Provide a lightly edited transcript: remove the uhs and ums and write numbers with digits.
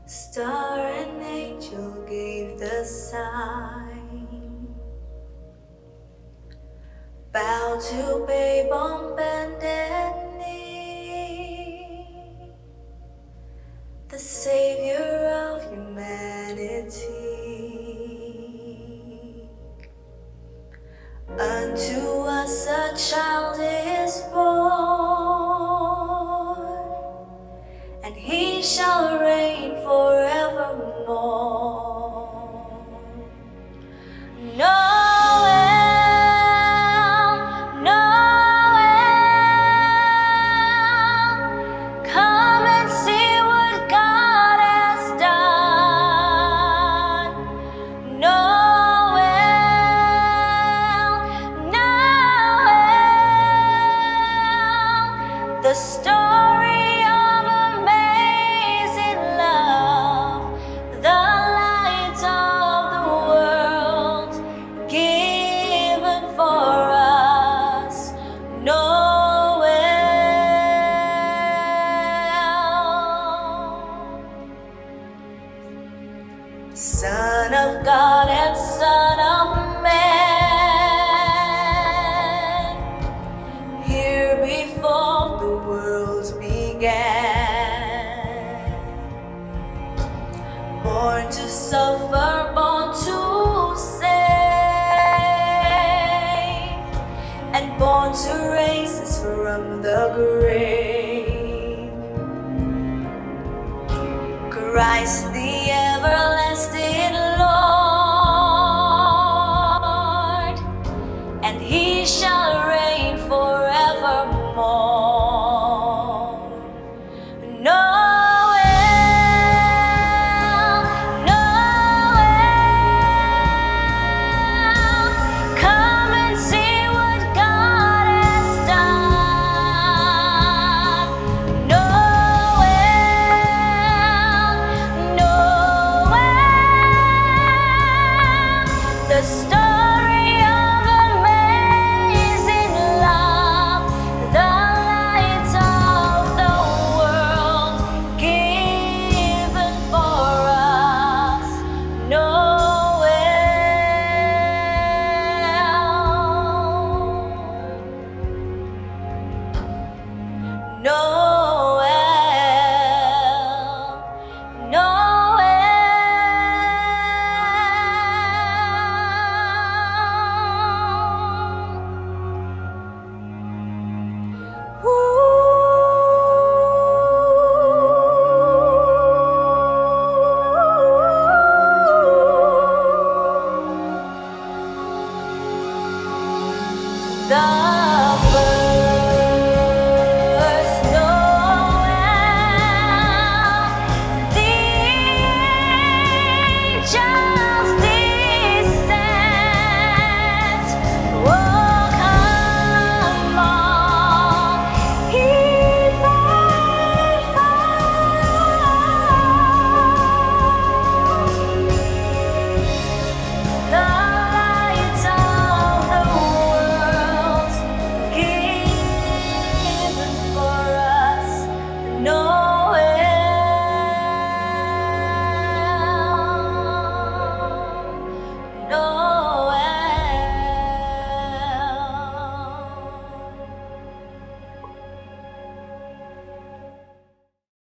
Star and angel gave the sign. Bow to babe on bended knee, the Savior of humanity. Unto us a child is born, and he shall reign forevermore. Noel, Noel, come and see what God has done. Noel, Noel, the story of amazing love, the light of the world, given for us. Noel, Son of God and Son of Man, here before the world began. Born to suffer, born to save, and born to raise us from the grave. Christ the